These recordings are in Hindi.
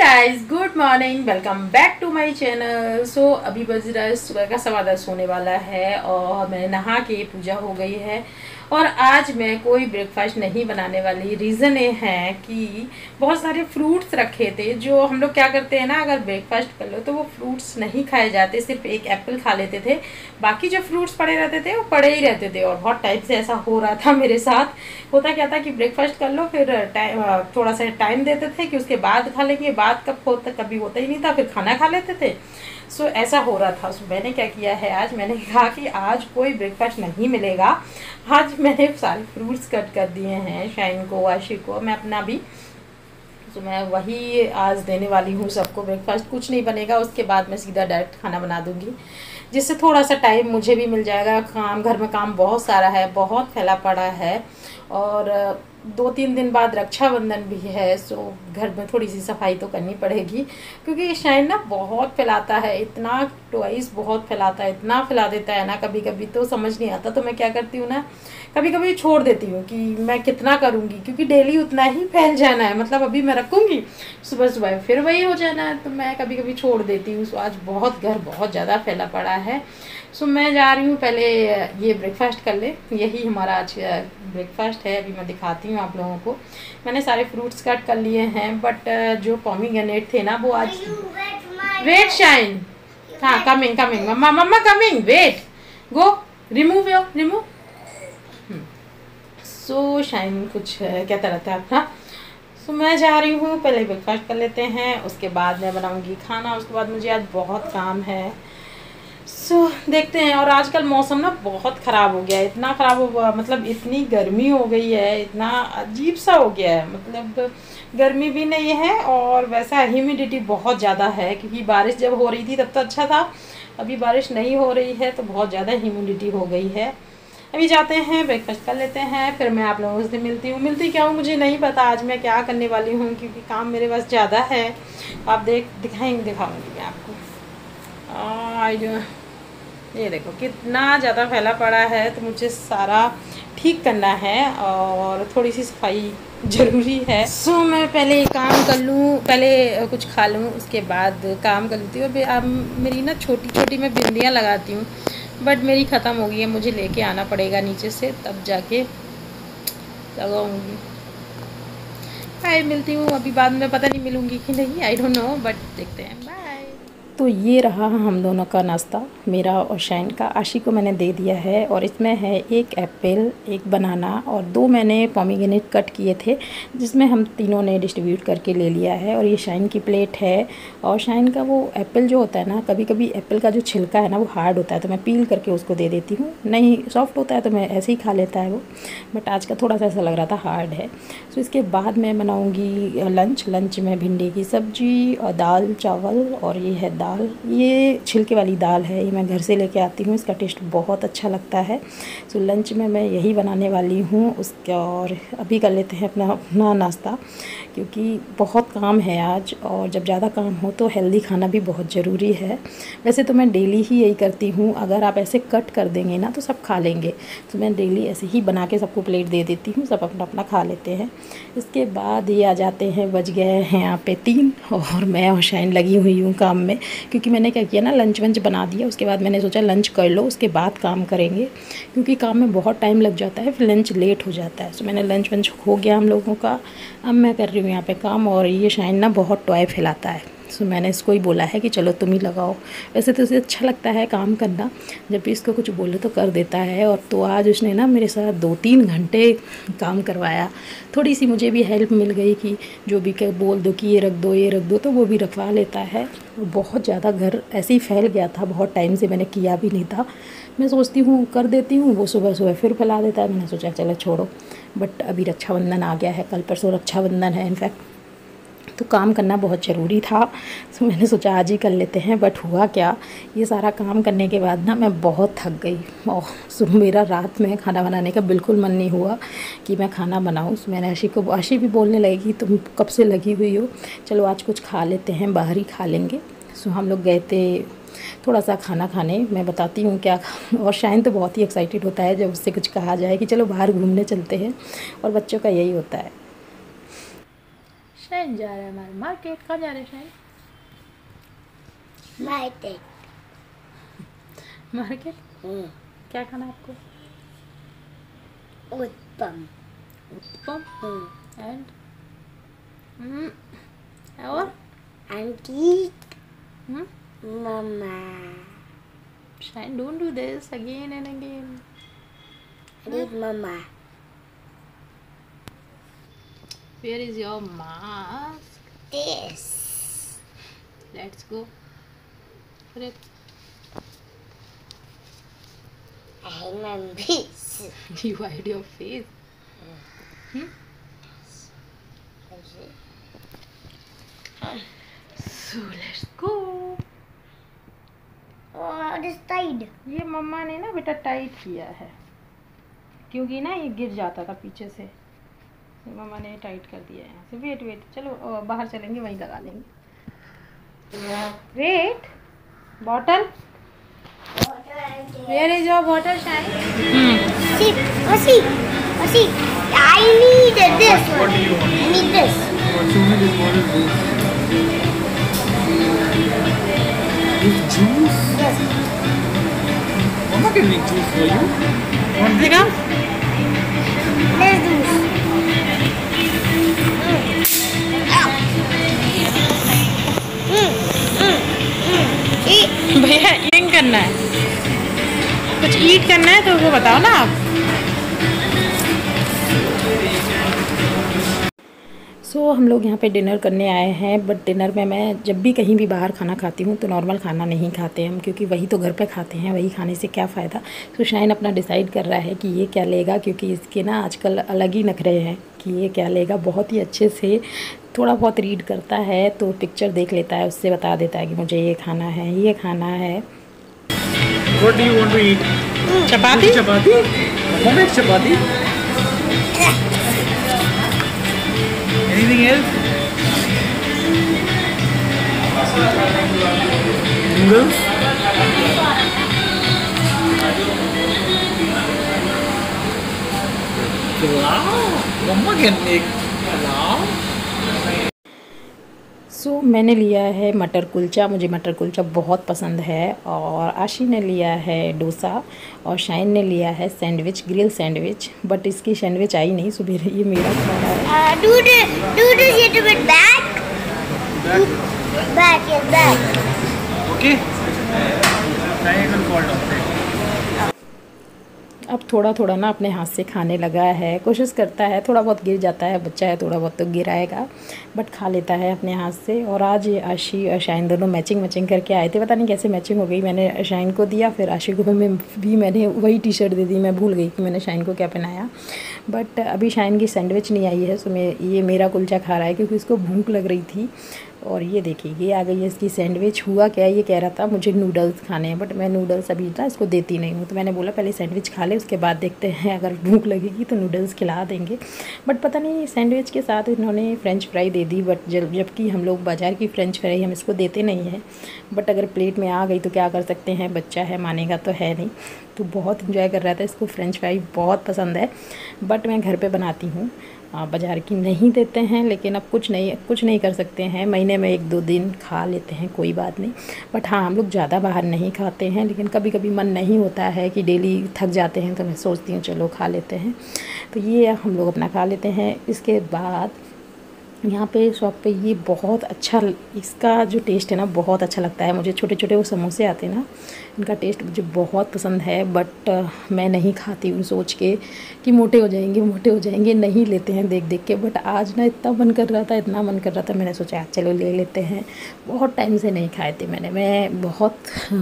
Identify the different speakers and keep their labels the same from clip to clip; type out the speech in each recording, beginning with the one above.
Speaker 1: Guys, good morning, welcome back to my channel. So अभी बज रहा है सुबह का 10:15 होने वाला है और मैंने नहा के पूजा हो गई है। और आज मैं कोई ब्रेकफास्ट नहीं बनाने वाली। रीज़न ये है कि बहुत सारे फ्रूट्स रखे थे। जो हम लोग क्या करते हैं ना, अगर ब्रेकफास्ट कर लो तो वो फ्रूट्स नहीं खाए जाते, सिर्फ एक एप्पल खा लेते थे। बाकी जो फ्रूट्स पड़े रहते थे वो पड़े ही रहते थे। और बहुत टाइम से ऐसा हो रहा था मेरे साथ। होता क्या था कि ब्रेकफास्ट कर लो, फिर थोड़ा सा टाइम देते थे कि उसके बाद खा लेंगे। बाद कब होता, कभी होता ही नहीं था, फिर खाना खा लेते थे। सो ऐसा हो रहा था। सो मैंने क्या किया है, आज मैंने कहा कि आज कोई ब्रेकफास्ट नहीं मिलेगा। आज मैंने सारे फ्रूट्स कट कर दिए हैं, शाइन को, आशी को, मैं अपना भी। तो मैं वही आज देने वाली हूँ सबको। ब्रेकफास्ट कुछ नहीं बनेगा, उसके बाद मैं सीधा डायरेक्ट खाना बना दूँगी, जिससे थोड़ा सा टाइम मुझे भी मिल जाएगा। काम, घर में काम बहुत सारा है, बहुत फैला पड़ा है। और 2-3 दिन बाद रक्षाबंधन भी है। सो घर में थोड़ी सी सफाई तो करनी पड़ेगी, क्योंकि ये शाइन ना बहुत फैलाता है, इतना टॉयज बहुत फैलाता है, इतना फैला देता है ना, कभी कभी तो समझ नहीं आता। तो मैं क्या करती हूँ ना, कभी कभी छोड़ देती हूँ कि मैं कितना करूँगी, क्योंकि डेली उतना ही फैल जाना है। मतलब अभी मैं रखूँगी, सुबह सुबह फिर वही हो जाना है, तो मैं कभी कभी छोड़ देती हूँ। सो आज बहुत घर बहुत ज़्यादा फैला पड़ा है। सो मैं जा रही हूँ, पहले ये ब्रेकफास्ट कर ले। यही हमारा आज ब्रेकफास्ट है। अभी मैं दिखाती हूँ आप लोगों को। मैंने सारे फ्रूट्स कट कर लिए हैं, बट जो पोमीग्रेनेट थे ना वो आज। वेट शाइन, हाँ coming coming, mama mama coming, wait, go remove your remove. So Shine कुछ कहता रहता है अपना। सो मैं जा रही हूँ, पहले ब्रेकफास्ट कर लेते हैं, उसके बाद मैं बनाऊँगी खाना। उसके बाद मुझे आज बहुत काम है। देखते हैं। और आजकल मौसम ना बहुत ख़राब हो गया है, इतना ख़राब हुआ, मतलब इतनी गर्मी हो गई है, इतना अजीब सा हो गया है। मतलब गर्मी भी नहीं है और वैसा ह्यूमिडिटी बहुत ज़्यादा है, क्योंकि बारिश जब हो रही थी तब तो अच्छा था। अभी बारिश नहीं हो रही है तो बहुत ज़्यादा ह्यूमिडिटी हो गई है। अभी जाते हैं, ब्रेकफास्ट कर लेते हैं, फिर मैं आप लोगों से मिलती हूँ। मिलती क्या हूँ मुझे नहीं पता आज मैं क्या करने वाली हूँ, क्योंकि काम मेरे पास ज़्यादा है। आप दिखाऊँगी मैं आपको। ये देखो कितना ज़्यादा फैला पड़ा है, तो मुझे सारा ठीक करना है और थोड़ी सी सफाई ज़रूरी है। सो मैं पहले काम कर लूँ, पहले कुछ खा लूँ, उसके बाद काम कर लेती हूँ। अब मेरी ना छोटी छोटी मैं बिंदियाँ लगाती हूँ, बट मेरी ख़त्म हो गई है, मुझे लेके आना पड़ेगा नीचे से, तब जाके लगाऊँगी। हाय, मिलती हूँ अभी बाद में, पता नहीं मिलूँगी कि नहीं, आई डोंट नो, बट देखते हैं। बाय। तो ये रहा हम दोनों का नाश्ता, मेरा और शाइन का। आशी को मैंने दे दिया है, और इसमें है एक एप्पल, एक बनाना और 2 मैंने पोमीग्रेनेट कट किए थे, जिसमें हम तीनों ने डिस्ट्रीब्यूट करके ले लिया है। और ये शाइन की प्लेट है। और शाइन का वो एप्पल जो होता है ना, कभी कभी एप्पल का जो छिलका है ना वो हार्ड होता है, तो मैं पील करके उसको दे देती हूँ। नहीं सॉफ्ट होता है तो मैं ऐसे ही खा लेता है वो, बट आज का थोड़ा सा ऐसा लग रहा था हार्ड है। तो इसके बाद मैं बनाऊँगी लंच में भिंडी की सब्ज़ी और दाल चावल। और ये है दाल, ये छिलके वाली दाल है, ये मैं घर से लेके आती हूँ, इसका टेस्ट बहुत अच्छा लगता है। सो लंच में मैं यही बनाने वाली हूँ उसका। और अभी कर लेते हैं अपना नाश्ता, क्योंकि बहुत काम है आज, और जब ज़्यादा काम हो तो हेल्दी खाना भी बहुत ज़रूरी है। वैसे तो मैं डेली ही यही करती हूँ, अगर आप ऐसे कट कर देंगे ना तो सब खा लेंगे। तो मैं डेली ऐसे ही बना के सबको प्लेट दे देती हूँ, सब अपना अपना खा लेते हैं। इसके बाद ये आ जाते हैं, बज गए हैं यहाँ पे 3, और मैं और शाइन लगी हुई हूँ काम में, क्योंकि मैंने क्या किया ना, लंच वंच बना दिया। उसके बाद मैंने सोचा लंच कर लो, उसके बाद काम करेंगे, क्योंकि काम में बहुत टाइम लग जाता है, फिर लंच लेट हो जाता है। सो मैंने लंच वंच हो गया हम लोगों का। अब मैं कर रही हूँ यहाँ पे काम। और ये शाइन ना बहुत टॉय फैलाता है, सो मैंने इसको ही बोला है कि चलो तुम ही लगाओ। वैसे तो उसे अच्छा लगता है काम करना, जब भी इसको कुछ बोलो तो कर देता है। और तो आज उसने ना मेरे साथ 2-3 घंटे काम करवाया। थोड़ी सी मुझे भी हेल्प मिल गई कि जो भी बोल दो कि ये रख दो ये रख दो, तो वो भी रखवा लेता है। बहुत ज़्यादा घर ऐसे ही फैल गया था, बहुत टाइम से मैंने किया भी नहीं था। मैं सोचती हूँ कर देती हूँ, वो सुबह सुबह फिर फैला देता है। मैंने सोचा चलो छोड़ो। बट अभी रक्षाबंधन आ गया है, कल परसों रक्षाबंधन है इनफैक्ट, तो काम करना बहुत ज़रूरी था। तो मैंने सोचा आज ही कर लेते हैं। बट हुआ क्या, ये सारा काम करने के बाद ना मैं बहुत थक गई, और सुबह मेरा रात में खाना बनाने का बिल्कुल मन नहीं हुआ कि मैं खाना बनाऊँ। तो मैंने आशी भी बोलने लगी कि तुम कब से लगी हुई हो, चलो आज कुछ खा लेते हैं, बाहर ही खा लेंगे। सो हम लोग गए थे थोड़ा सा खाना खाने, मैं बताती हूँ क्या। और शाइन तो बहुत ही एक्साइटेड होता है जब उससे कुछ कहा जाए कि चलो बाहर घूमने चलते हैं, और बच्चों का यही होता है। शाइन जा रहा है हमारे मार्केट। कहाँ जा रहे हैं शाइन? मार्केट। क्या खाना है आपको?
Speaker 2: उत्पम।
Speaker 1: एंड और
Speaker 2: aunty mama.
Speaker 1: Shine, don't do this again and again.
Speaker 2: Need mama.
Speaker 1: Where is your mask?
Speaker 2: This.
Speaker 1: Let's go. For it.
Speaker 2: I am this.
Speaker 1: You hide your face. So let's go.
Speaker 2: Oh, this tied.
Speaker 1: ये मम्मा ने ना बेटा टाइट किया है, क्योंकि ना ये गिर जाता था पीछे से, तो मम्मा ने टाइट कर दिया है यहाँ से। वेट वेट, चलो बाहर चलेंगे, वहीं लगा लेंगे। Wait, bottle, where is your bottle Shine?
Speaker 2: See, I need this one. I need this.
Speaker 3: Show me this. What is this? This juice?
Speaker 2: Yes.
Speaker 3: Mama can make juice for you. Want
Speaker 1: देखा?
Speaker 2: Let's do this.
Speaker 1: भैया ईटिंग करना है, कुछ ईट करना है तो वो बताओ ना आप। सो हम लोग यहाँ पे डिनर करने आए हैं, बट डिनर में मैं जब भी कहीं भी बाहर खाना खाती हूँ तो नॉर्मल खाना नहीं खाते हम, क्योंकि वही तो घर पे खाते हैं, वही खाने से क्या फ़ायदा। तो शाइन अपना डिसाइड कर रहा है कि ये क्या लेगा, क्योंकि इसके ना आजकल अलग ही नखरे हैं कि ये क्या लेगा। बहुत ही अच्छे से थोड़ा बहुत रीड करता है, तो पिक्चर देख लेता है, उससे बता देता है कि मुझे ये खाना है, ये खाना है।
Speaker 3: What do you want to eat?
Speaker 1: Chapati.
Speaker 3: Chapati? Mama makes chapati. Anything else? Noodles? Pulao? Mama can make pulao.
Speaker 1: सो मैंने लिया है मटर कुलचा, मुझे मटर कुलचा बहुत पसंद है। और आशी ने लिया है डोसा, और शाइन ने लिया है सैंडविच, ग्रिल सैंडविच, बट इसकी सैंडविच आई नहीं, सो ये मेरा खाना है।
Speaker 2: Do this little bit back. Back, yes, back.
Speaker 3: Okay? Triangle fall down.
Speaker 1: अब थोड़ा थोड़ा ना अपने हाथ से खाने लगा है, कोशिश करता है, थोड़ा बहुत गिर जाता है, बच्चा है थोड़ा बहुत तो गिराएगा, बट खा लेता है अपने हाथ से। और आज ये आशी और शाइन दोनों मैचिंग करके आए थे, पता नहीं कैसे मैचिंग हो गई। मैंने शाइन को दिया, फिर आशी को भी मैंने वही टी शर्ट दे दी, मैं भूल गई कि मैंने शाइन को क्या पहनाया। बट अभी शाइन की सैंडविच नहीं आई है, सो ये मेरा कुलचा खा रहा है, क्योंकि उसको भूख लग रही थी। और ये देखिए ये आ गई है इसकी सैंडविच। हुआ क्या, ये कह रहा था मुझे नूडल्स खाने हैं, बट मैं नूडल्स अभी ना इसको देती नहीं हूँ, तो मैंने बोला पहले सैंडविच खा ले, उसके बाद देखते हैं, अगर भूख लगेगी तो नूडल्स खिला देंगे। बट पता नहीं सैंडविच के साथ इन्होंने फ्रेंच फ्राई दे दी, बट जबकि हम लोग बाज़ार की फ्रेंच फ्राई हम इसको देते नहीं हैं, बट अगर प्लेट में आ गई तो क्या कर सकते हैं, बच्चा है, मानेगा तो है नहीं। तो बहुत इन्जॉय कर रहा था, इसको फ्रेंच फ्राई बहुत पसंद है, बट मैं घर पे बनाती हूँ, बाज़ार की नहीं देते हैं। लेकिन अब कुछ नहीं कर सकते हैं, महीने में 1-2 दिन खा लेते हैं, कोई बात नहीं। बट हाँ, हम लोग ज़्यादा बाहर नहीं खाते हैं, लेकिन कभी कभी मन नहीं होता है कि डेली थक जाते हैं, तो मैं सोचती हूँ चलो खा लेते हैं, तो ये हम लोग अपना खा लेते हैं। इसके बाद यहाँ पे शॉप पे ये बहुत अच्छा, इसका जो टेस्ट है ना बहुत अच्छा लगता है मुझे। छोटे छोटे वो समोसे आते हैं ना, इनका टेस्ट मुझे बहुत पसंद है, बट मैं नहीं खाती हूँ सोच के कि मोटे हो जाएंगे, नहीं लेते हैं देख देख के। बट आज ना इतना मन कर रहा था, मैंने सोचा चलो ले लेते हैं। बहुत टाइम से नहीं खाए थे मैं बहुत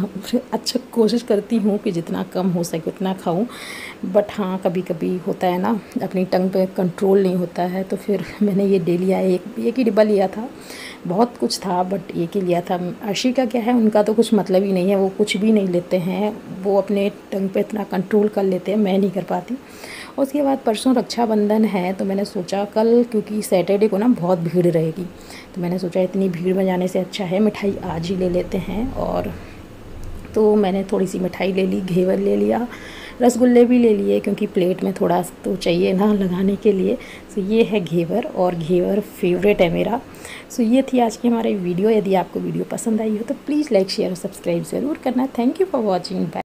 Speaker 1: अच्छा कोशिश करती हूँ कि जितना कम हो सके उतना खाऊँ, बट हाँ कभी कभी होता है ना, अपनी टंग पे कंट्रोल नहीं होता है, तो फिर मैंने ये ले लिया। एक ही डिब्बा लिया था, बहुत कुछ था बट एक ही लिया था। आशी का क्या है, उनका तो कुछ मतलब ही नहीं है, वो कुछ भी नहीं लेते हैं, वो अपने टंग पे इतना कंट्रोल कर लेते हैं, मैं नहीं कर पाती। उसके बाद परसों रक्षाबंधन है, तो मैंने सोचा कल, क्योंकि सैटरडे को ना बहुत भीड़ रहेगी, तो मैंने सोचा इतनी भीड़ में जाने से अच्छा है मिठाई आज ही ले लेते हैं। और तो मैंने थोड़ी सी मिठाई ले ली, घेवर ले लिया, रसगुल्ले भी ले लिए क्योंकि प्लेट में थोड़ा तो चाहिए ना लगाने के लिए। सो ये है घेवर, और घेवर फेवरेट है मेरा। सो ये थी आज की हमारी वीडियो। यदि आपको वीडियो पसंद आई हो तो प्लीज़ लाइक शेयर और सब्सक्राइब ज़रूर करना। Thank you for watching. Bye.